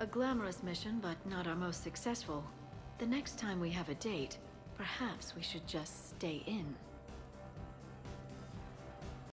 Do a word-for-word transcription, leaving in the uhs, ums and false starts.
A glamorous mission, but not our most successful. The next time we have a date, perhaps we should just stay in.